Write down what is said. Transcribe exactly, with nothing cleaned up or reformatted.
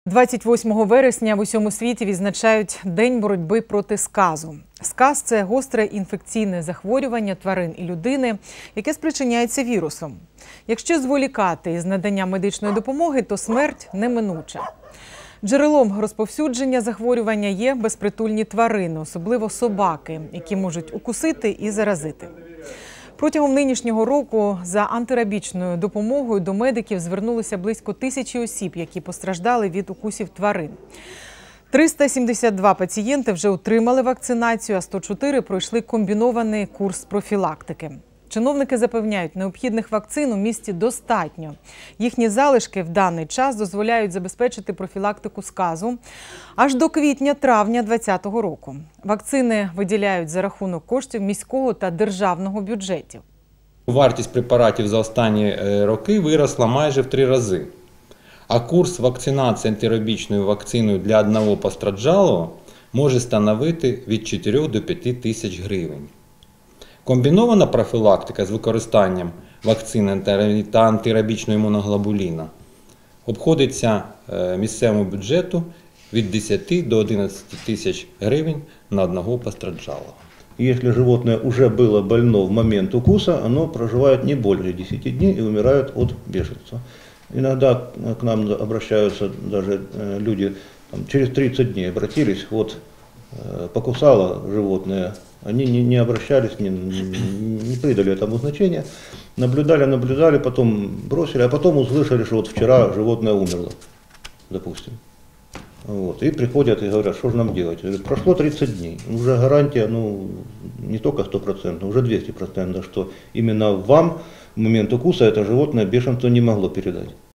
двадцять восьмого вересня в усьому світі відзначають День боротьби проти сказу. Сказ – це гостре інфекційне захворювання тварин і людини, яке спричиняється вірусом. Якщо зволікати із наданням медичної допомоги, то смерть неминуча. Джерелом розповсюдження захворювання є безпритульні тварини, особливо собаки, які можуть укусити і заразити. Протягом нинішнього року за антирабічною допомогою до медиків звернулося близько тисячі осіб, які постраждали від укусів тварин. триста сімдесят два пацієнти вже отримали вакцинацію, а сто чотири пройшли комбінований курс профілактики. Чиновники запевняють, необхідних вакцин у місті достатньо. Їхні залишки в даний час дозволяють забезпечити профілактику сказу аж до квітня-травня двадцятого року. Вакцини виділяють за рахунок коштів міського та державного бюджетів. Вартість препаратів за останні роки виросла майже в три рази. А курс вакцинації антирабічною вакциною для одного постраждалого може становити від чотирьох до п'яти тисяч гривень. Комбінована профілактика з використанням вакцини та антирабічного імуноглобуліна обходиться місцевому бюджету від десяти до одинадцяти тисяч гривень на одного постраждалого. Если животное уже было больно в момент укуса, оно проживает не более десяти дней и умирает от бешенства. Иногда к нам обращаются даже люди, там, через тридцать дней обратились, вот покусало животное, они не, не обращались, не, не придали этому значения, наблюдали, наблюдали, потом бросили, а потом услышали, что вот вчера животное умерло, допустим. Вот, и приходят и говорят, что же нам делать? Говорят, прошло тридцать дней, уже гарантия, ну, не только сто процентов, уже двести процентов, что именно вам в момент укуса это животное бешенство не могло передать.